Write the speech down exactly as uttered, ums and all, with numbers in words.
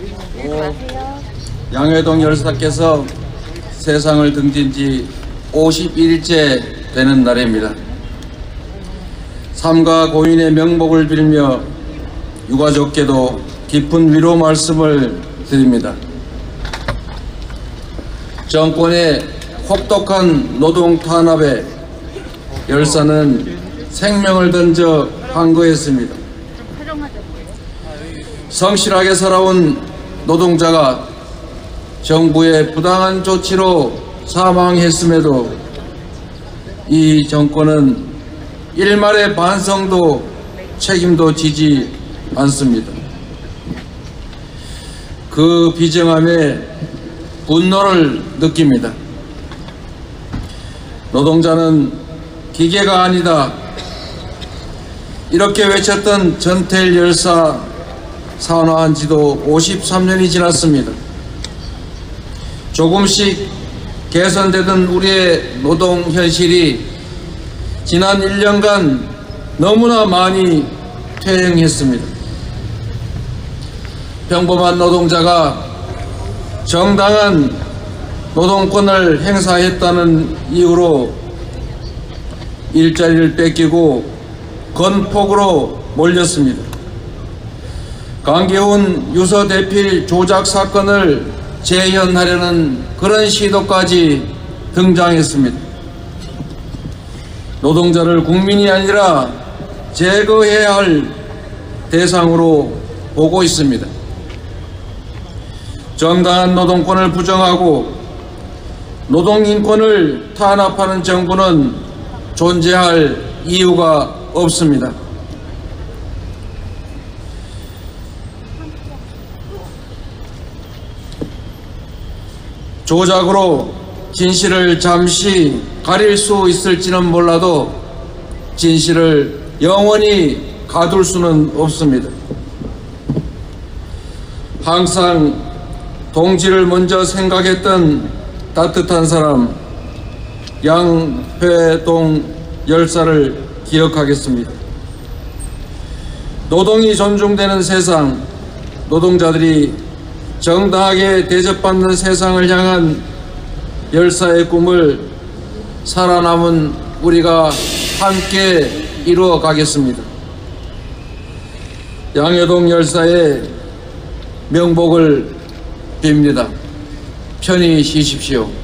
양회동 열사께서 세상을 등진 지 오십일 일째 되는 날입니다. 삼가 고인의 명복을 빌며 유가족께도 깊은 위로 말씀을 드립니다. 정권의 혹독한 노동 탄압에 열사는 생명을 던져 항거했습니다. 성실하게 살아온 노동자가 정부의 부당한 조치로 사망했음에도 이 정권은 일말의 반성도 책임도 지지 않습니다. 그 비정함에 분노를 느낍니다. 노동자는 기계가 아니다, 이렇게 외쳤던 전태일 열사 산화한 지도 오십삼 년이 지났습니다. 조금씩 개선되던 우리의 노동 현실이 지난 일 년간 너무나 많이 퇴행했습니다. 평범한 노동자가 정당한 노동권을 행사했다는 이유로 일자리를 뺏기고 건폭으로 몰렸습니다. 강계훈 유서 대필 조작 사건을 재현하려는 그런 시도까지 등장했습니다. 노동자를 국민이 아니라 제거해야 할 대상으로 보고 있습니다. 정당한 노동권을 부정하고 노동인권을 탄압하는 정부는 존재할 이유가 없습니다. 조작으로 진실을 잠시 가릴 수 있을지는 몰라도 진실을 영원히 가둘 수는 없습니다. 항상 동지를 먼저 생각했던 따뜻한 사람 양회동 열사를 기억하겠습니다. 노동이 존중되는 세상, 노동자들이 정당하게 대접받는 세상을 향한 열사의 꿈을 살아남은 우리가 함께 이루어 가겠습니다. 양회동 열사의 명복을 빕니다. 편히 쉬십시오.